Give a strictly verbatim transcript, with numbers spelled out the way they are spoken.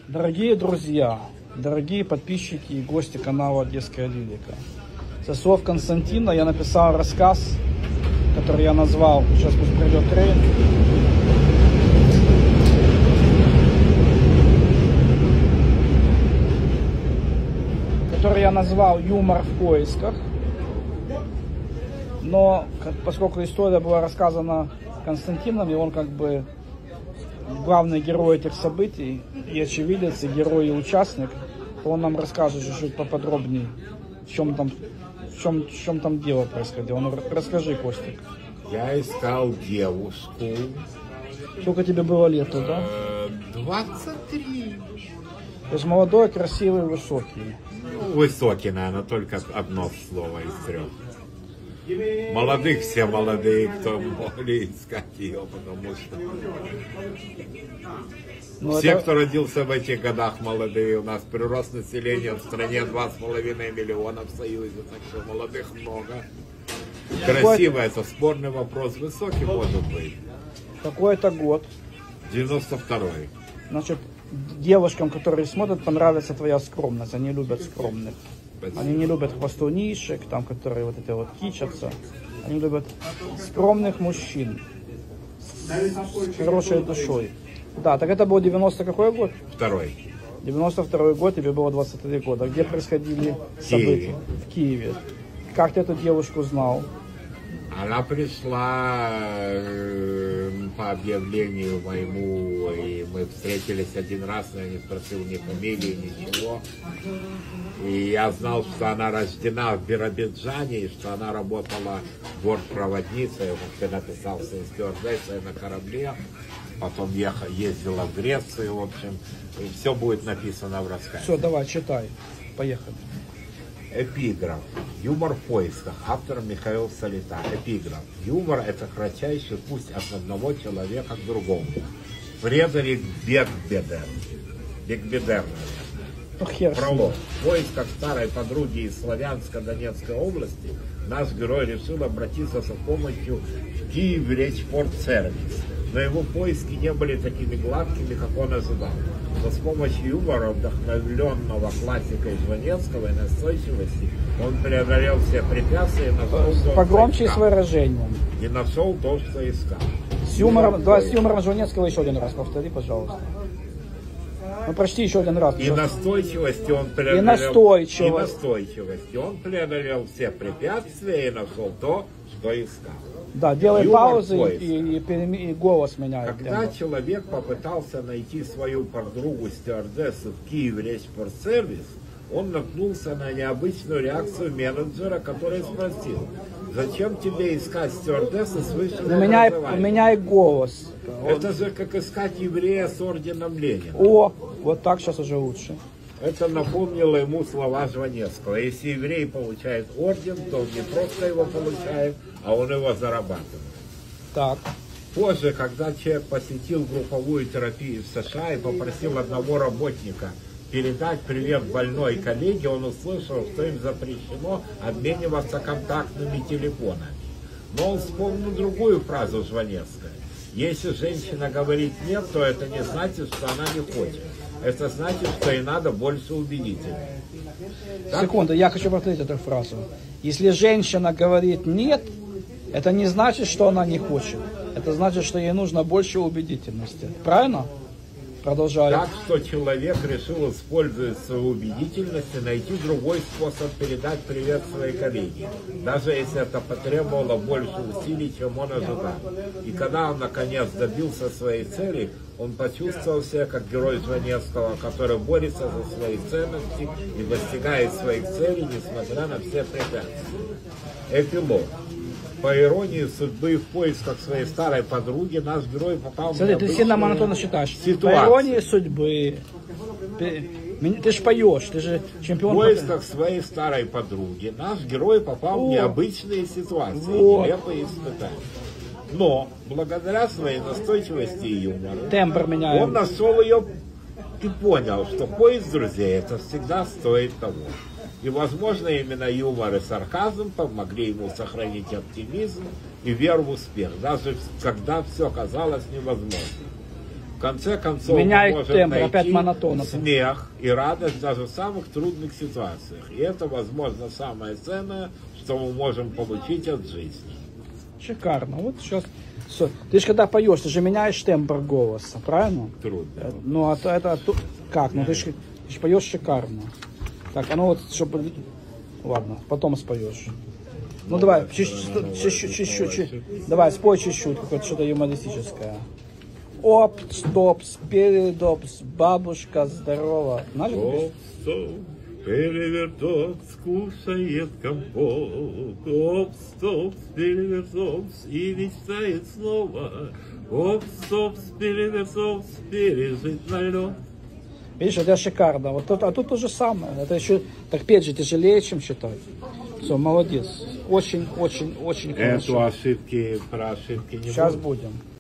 Дорогие друзья, дорогие подписчики и гости канала Одесская Лирика. Со слов Константина я написал рассказ, который я назвал, сейчас пусть придет трейн, который я назвал «Юмор в поисках». Но поскольку история была рассказана Константином, и он как бы главный герой этих событий, и очевидец, и герой, и участник, то он нам расскажет чуть-чуть поподробнее, в чем там, в чем, в чем там дело происходило. Ну, расскажи, Костик. Я искал девушку. Сколько тебе было лет тогда? двадцать три. То есть молодой, красивый, высокий. Ну, высокий, наверное, только одно слово из трех. Молодых все молодые, кто могли искать ее, потому что Но все, это... кто родился в этих годах, молодые. У нас прирост населения в стране два с половиной миллиона в Союзе, так что молодых много. Красиво, это спорный вопрос, высокий может быть. Какой это год? девяносто второй. Значит, девушкам, которые смотрят, понравится твоя скромность. Они любят скромных. Они не любят хвостунишек, там, которые вот это вот кичатся. Они любят скромных мужчин с хорошей душой. Да, так это был девяносто какой год? Второй. девяносто второй год, тебе было двадцать три года. Где происходили события? В Киеве. Как ты эту девушку знал? Она пришла э, по объявлению моему, и мы встретились один раз, но я не спросил ни фамилии, ничего. И я знал, что она рождена в Биробиджане, и что она работала бортпроводницей, как ты написал, стюардессой на корабле. Потом ехала, ездила в Грецию, в общем, все будет написано в рассказе. Все, давай, читай. Поехали. Эпиграф. Юмор в поисках. Автор Михаил Солита. Эпиграф. Юмор – это кратчайший путь от одного человека к другому. Фредерик Бекбедер. Бекбедер, Ну, хер. Пролог. В поисках старой подруги из Славянско-Донецкой области наш герой решил обратиться за помощью в Киевречпортсервис. Но его поиски не были такими гладкими, как он ожидал. Но с помощью юмора, вдохновленного классикой Жванецкого и настойчивости, он преодолел все препятствия и нашел то, Погромче с выражением. И нашел то, что искал. С юмором, да, с юмором Жванецкого еще один раз повтори, пожалуйста. Ну, прочти еще один раз. И настойчивости он преодолел. И настойчивость. И настойчивости. Он преодолел все препятствия и нашел то, что искал. Да, делай Юмор паузы поиск. и, и, и, и голос меняй. Когда тембр. человек попытался найти свою подругу стюардессу в Киев Речпортсервис, он наткнулся на необычную реакцию менеджера, который спросил: зачем тебе искать стюардессу с высшим Меняй, образованием? меняй голос. Это же как искать еврея с орденом Ленина. О, вот так сейчас уже лучше. Это напомнило ему слова Жванецкого. Если еврей получает орден, то он не просто его получает, а он его зарабатывает. Так. Позже, когда человек посетил групповую терапию в США и попросил одного работника передать привет больной коллеге, он услышал, что им запрещено обмениваться контактными телефонами. Но он вспомнил другую фразу Жванецкой. Если женщина говорит нет, то это не значит, что она не хочет. Это значит, что ей надо больше убедительнее. Так? Секунду, я хочу повторить эту фразу. Если женщина говорит нет, это не значит, что она не хочет. Это значит, что ей нужно больше убедительности. Правильно? Продолжаю. Так что человек решил, используя свою убедительность, и найти другой способ передать привет своей коллеге, даже если это потребовало больше усилий, чем он ожидал. И когда он наконец добился своей цели, он почувствовал себя как герой Жванецкого, который борется за свои ценности и достигает своих целей, несмотря на все препятствия. Эпилог. По иронии судьбы, в поисках своей старой подруги, наш герой попал Смотри, в ты сильно монотонно считаешь. ситуацию. По иронии судьбы. Ты, ты ж поешь, ты же чемпион. В поисках своей старой подруги наш герой попал О, в необычные ситуации, вот. нелепые испытания. Но, благодаря своей настойчивости и юмору, Тембр меняем. он нашел ее и понял, что поиск друзей это всегда стоит того. И, возможно, именно юмор и сарказм помогли ему сохранить оптимизм и веру в успех, даже когда все казалось невозможным. В конце концов, Меняет мы можем тембр, найти опять монотонно. смех и радость даже в самых трудных ситуациях. И это, возможно, самое ценное, что мы можем получить от жизни. Шикарно. Вот сейчас. Всё. Ты же когда поешь, ты же меняешь тембр голоса, правильно? Трудно. Э, Ну, а то это то- как? Ну, ты же, ты же поешь шикарно. Так, а ну вот, чтобы... Ладно, потом споешь. Ну, давай, чуть-чуть, чуть-чуть, чуть-чуть. Давай, спой чуть-чуть, какое-то что-то юмористическое. Оп, стоп, передопс, бабушка здорова. Знаешь, как это пишется? Оп-стоп, переверток, скушает компот. Оп-стоп, переверток, и мечтает снова. Оп-стоп, переверток, пережить налет. Видишь, это шикарно. Вот тут, а тут то же самое. Это еще, так петь же тяжелее, чем читать. Все, молодец. Очень, очень, очень Эту хорошо. ошибки, про ошибки не Сейчас будет. будем.